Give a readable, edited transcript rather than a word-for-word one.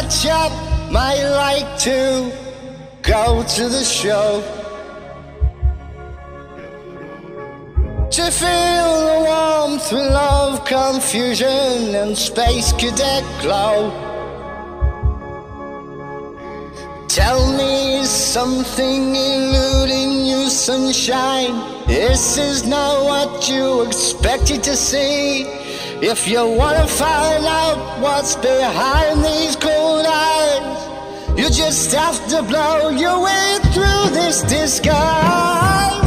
catch up, might like to go to the show, to feel the warmth, love, confusion, and space cadet glow. Tell me, is something eluding you, sunshine? This is not what you expected to see. If you wanna find out what's behind these cold eyes, you just have to blow your way through this disguise.